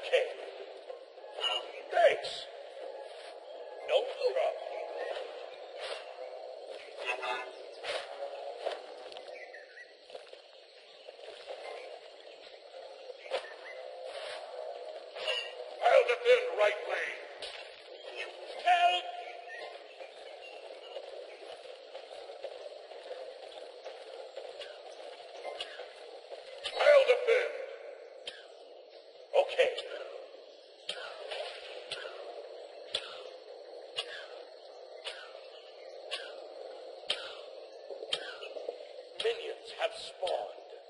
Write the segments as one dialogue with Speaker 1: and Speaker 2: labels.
Speaker 1: Okay. Thanks. No problem. I'll defend right lane. Help! I'll defend. Okay. Minions have spawned.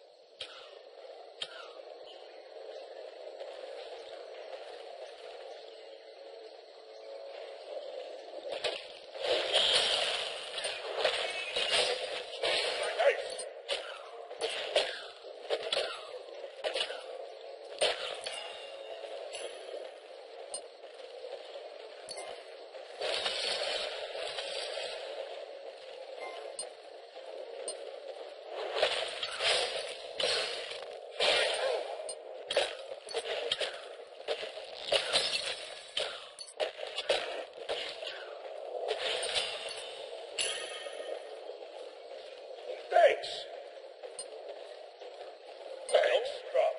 Speaker 1: Thanks. Thanks. Drop.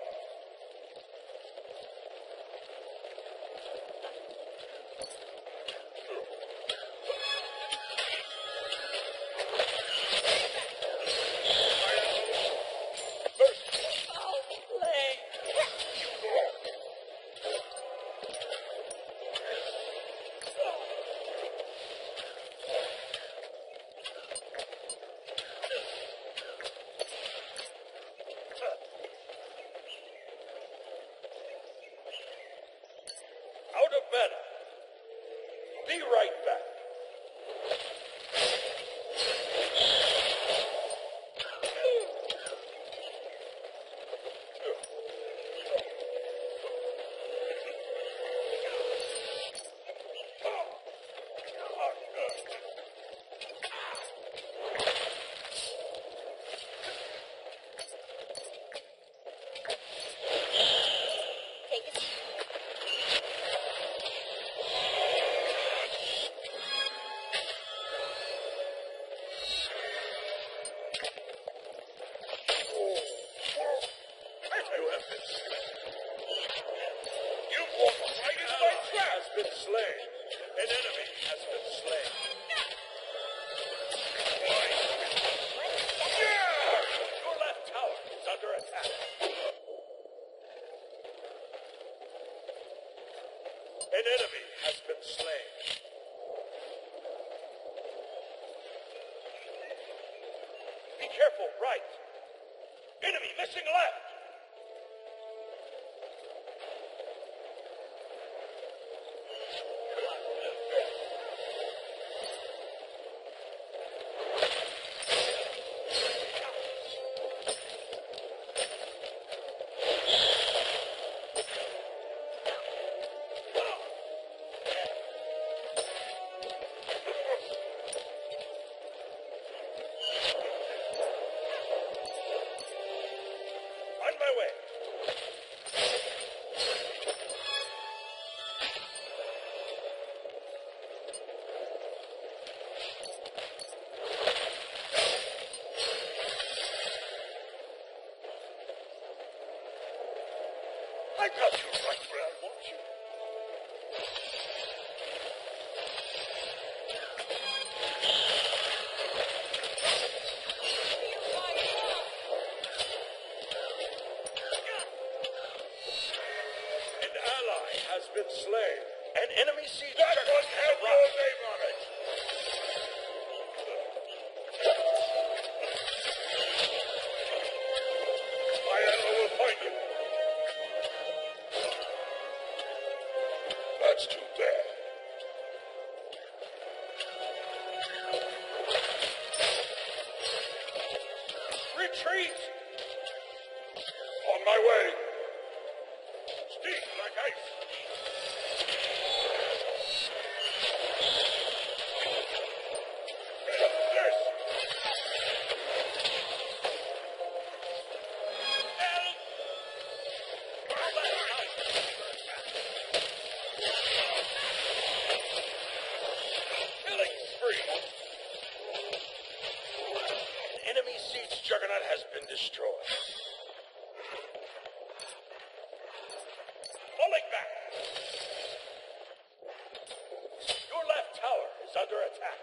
Speaker 1: Out of mana. Be right back. An enemy has been slain. Your left tower is under attack. An enemy has been slain. Be careful, right. Enemy missing left. On my way. I got you right where I want you. An ally has been slain. An enemy siege that one has your name on it. My enemy will find you. That's too bad. Retreat! On my way. Steam like ice. This. Help! destroyed. Falling back. Your left tower is under attack.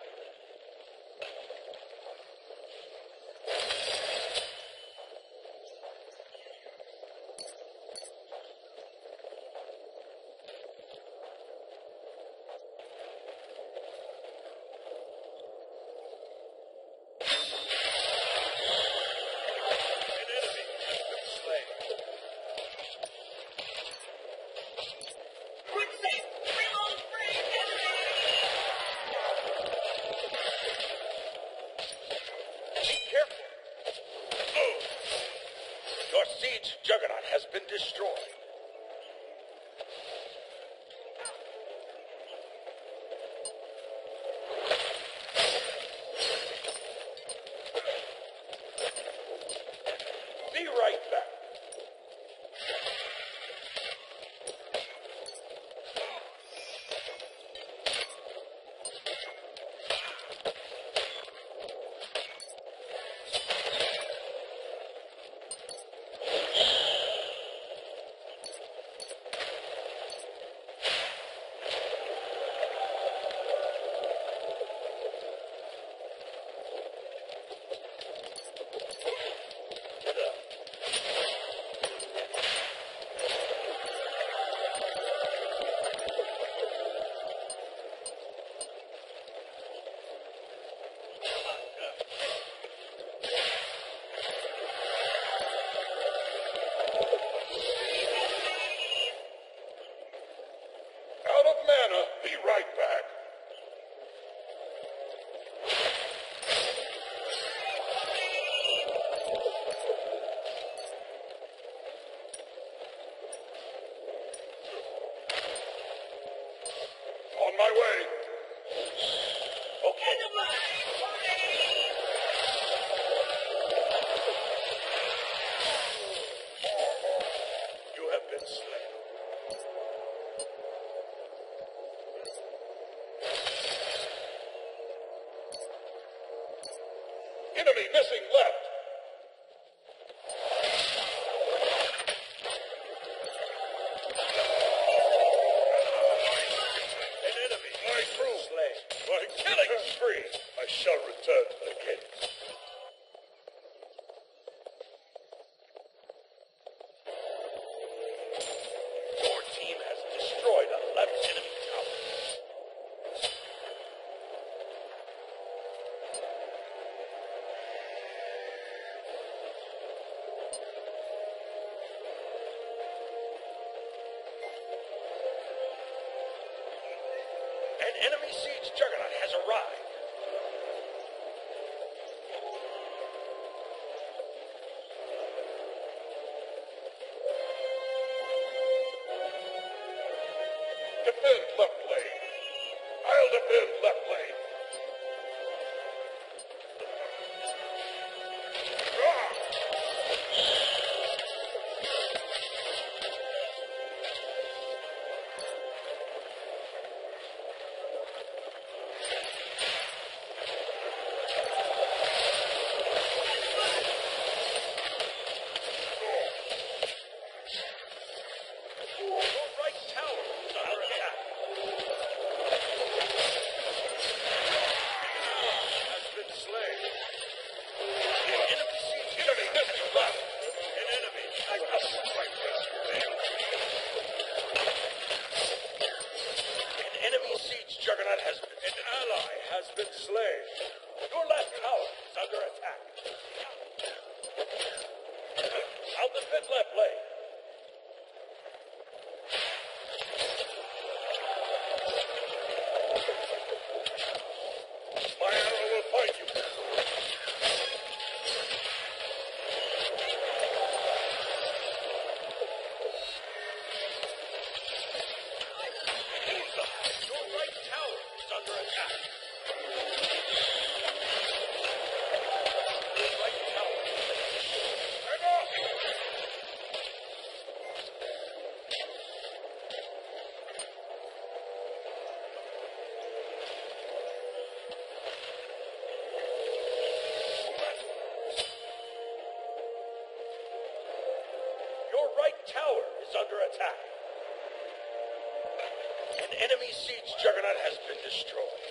Speaker 1: Your siege juggernaut has been destroyed. Be right back. Out of mana. Be right back. On my way. Okay. You have been slain. Enemy missing left. An enemy. My crew slain. My killing spree. I shall return again. Your team has destroyed a left enemy tower. An enemy siege juggernaut has arrived. Defend left lane. I'll defend left lane. Your right tower is under attack. Has been slain. An enemy siege missing left. An enemy. I must fight this man. An enemy siege juggernaut has been. An ally has been slain. Your left tower is under attack. I'll defend left lane. My arrow will find you. Your right tower is under attack. Your right tower. Hang on! Your right tower is under attack. An enemy siege juggernaut has been destroyed.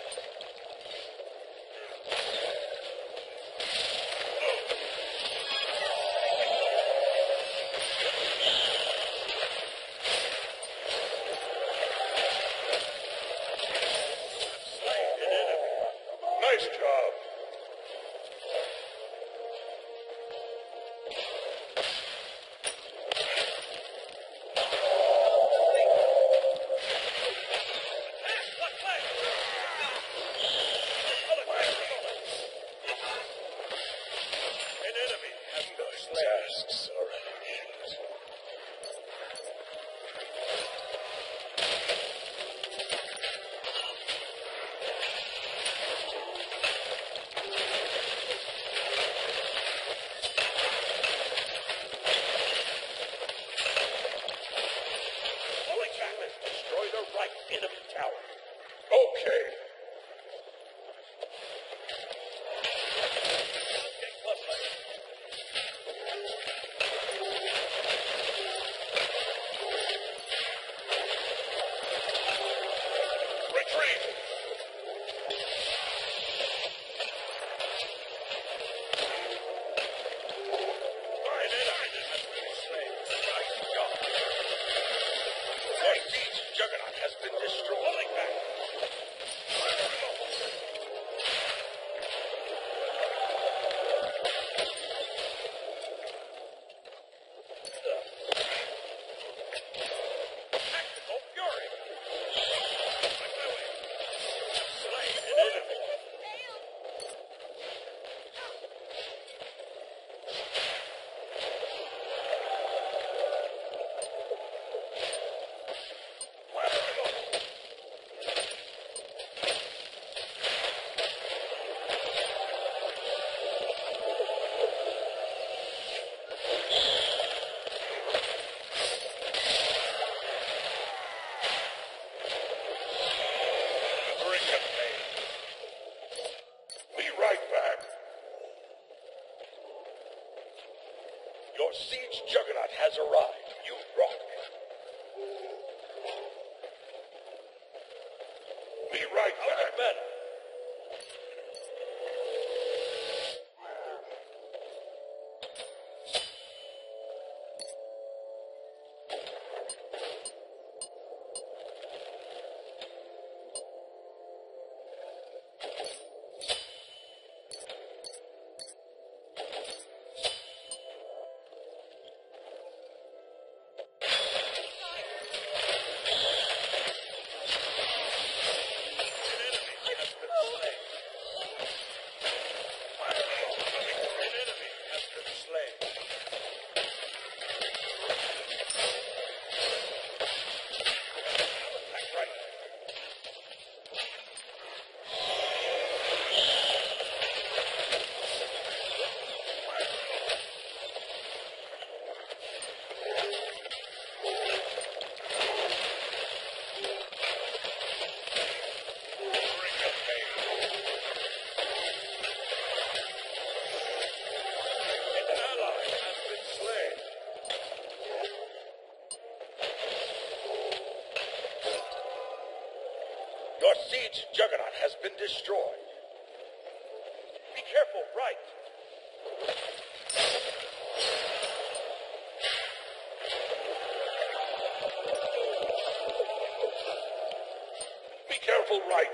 Speaker 1: Slain an enemy. Nice job. An enemy has been slain. Tasks are ancient. Holy Chapman, destroy the right enemy tower. Okay. Get closer. Retreat! An enemy has been slain. Nice job. Your siege juggernaut has been destroyed. Falling back. Tactical fury. On my way. Slain an enemy. Bring him, Payne. Be right back. Your siege juggernaut has arrived. You rock. Be right back. Better. Your siege juggernaut has been destroyed. Be careful, right. Be careful, right.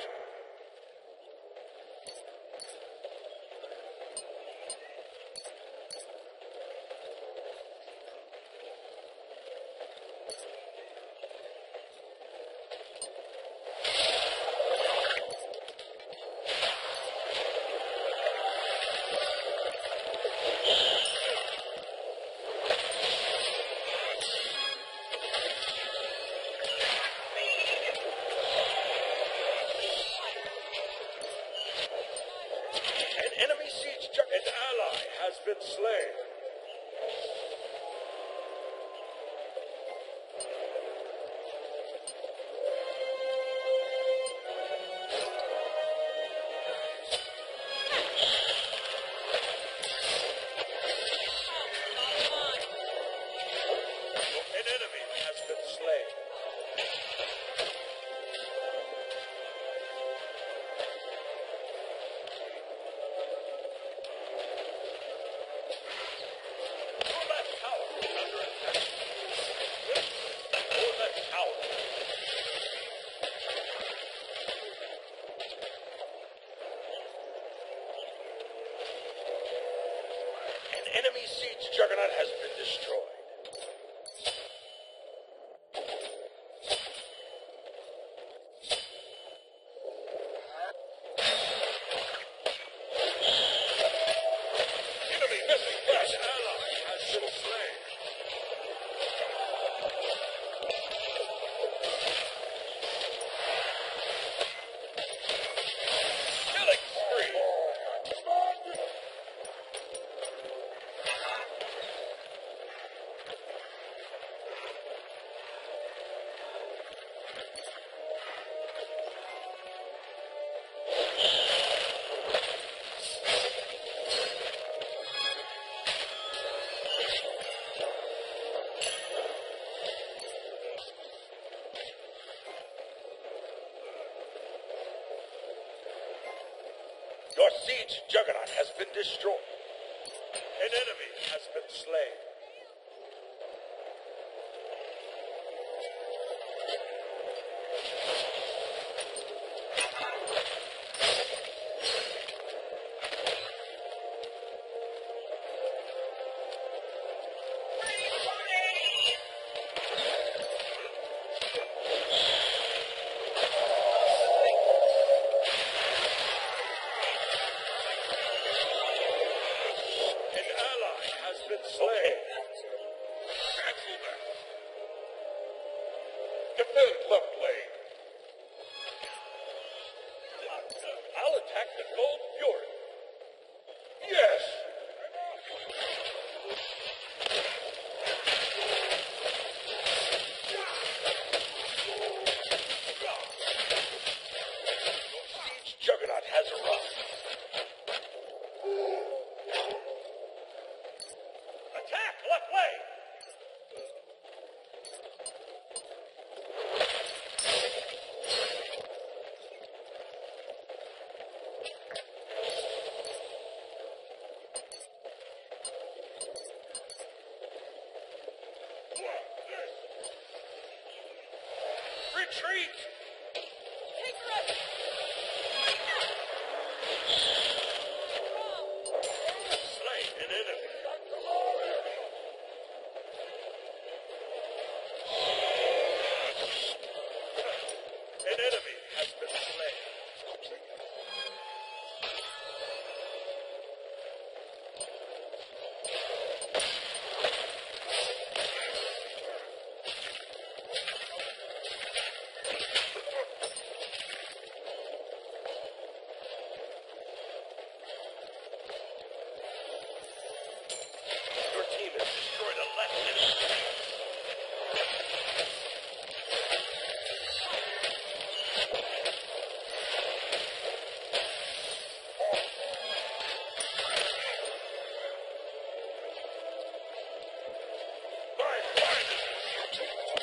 Speaker 1: Has been slain. Juggernaut has been destroyed. Enemy missing flash. An ally has been slain. Killing spree. Your siege Juggernaut has been destroyed. An enemy has been slain. An ally has been slain. Cancel that. Defend left lane. I'll attack the Gold Fury. Yes. Siege Juggernaut has arrived. Attack left lane. Retreat. Slain an enemy. An enemy has been slain. Your team has destroyed a left enemy. My finest.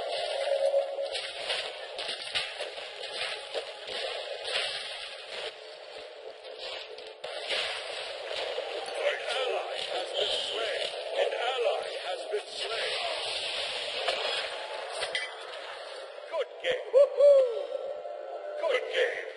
Speaker 1: An ally has been slain. An ally has been slain. Good game. Woohoo! Good game.